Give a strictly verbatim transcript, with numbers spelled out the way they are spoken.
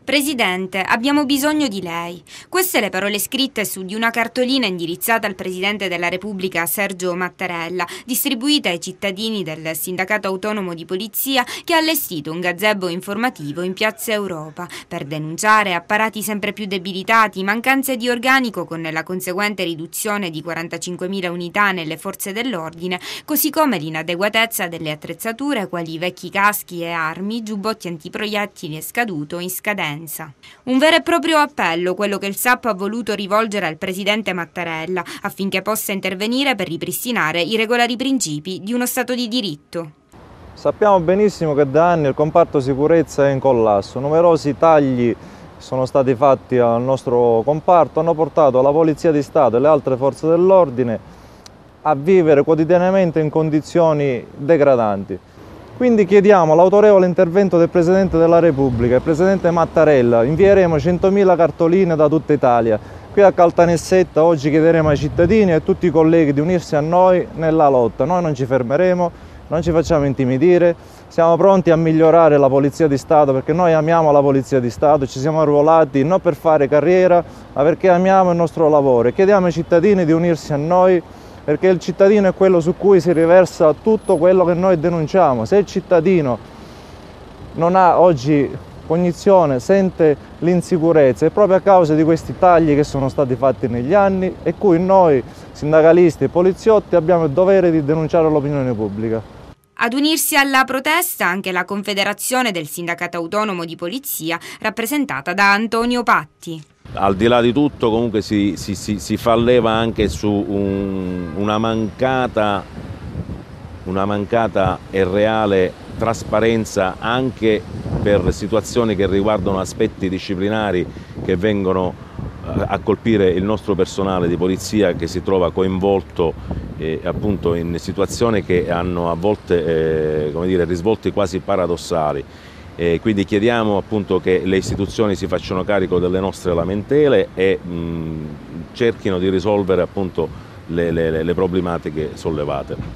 Presidente, abbiamo bisogno di lei. Queste le parole scritte su di una cartolina indirizzata al Presidente della Repubblica Sergio Mattarella, distribuita ai cittadini del Sindacato Autonomo di Polizia che ha allestito un gazebo informativo in Piazza Europa per denunciare apparati sempre più debilitati, mancanze di organico con la conseguente riduzione di quarantacinquemila unità nelle forze dell'ordine, così come l'inadeguatezza delle attrezzature quali vecchi caschi e armi, giubbotti antiproiettili e scaduto in scadenza. Un vero e proprio appello quello che il S A P ha voluto rivolgere al Presidente Mattarella affinché possa intervenire per ripristinare i regolari principi di uno Stato di diritto. Sappiamo benissimo che da anni il comparto sicurezza è in collasso. Numerosi tagli sono stati fatti al nostro comparto, hanno portato la Polizia di Stato e le altre forze dell'ordine a vivere quotidianamente in condizioni degradanti. Quindi chiediamo l'autorevole intervento del Presidente della Repubblica, il Presidente Mattarella. Invieremo centomila cartoline da tutta Italia. Qui a Caltanissetta oggi chiederemo ai cittadini e a tutti i colleghi di unirsi a noi nella lotta. Noi non ci fermeremo, non ci facciamo intimidire, siamo pronti a migliorare la Polizia di Stato perché noi amiamo la Polizia di Stato, ci siamo arruolati non per fare carriera ma perché amiamo il nostro lavoro e chiediamo ai cittadini di unirsi a noi perché il cittadino è quello su cui si riversa tutto quello che noi denunciamo. Se il cittadino non ha oggi cognizione, sente l'insicurezza, è proprio a causa di questi tagli che sono stati fatti negli anni e cui noi, sindacalisti e poliziotti, abbiamo il dovere di denunciare all'opinione pubblica. Ad unirsi alla protesta anche la Confederazione del Sindacato Autonomo di Polizia, rappresentata da Antonio Patti. Al di là di tutto comunque si, si, si, si fa leva anche su un, una, mancata, una mancata e reale trasparenza anche per situazioni che riguardano aspetti disciplinari che vengono a colpire il nostro personale di polizia che si trova coinvolto eh, appunto in situazioni che hanno a volte eh, come dire, risvolti quasi paradossali. E quindi chiediamo appunto che le istituzioni si facciano carico delle nostre lamentele e mh, cerchino di risolvere appunto le, le, le problematiche sollevate.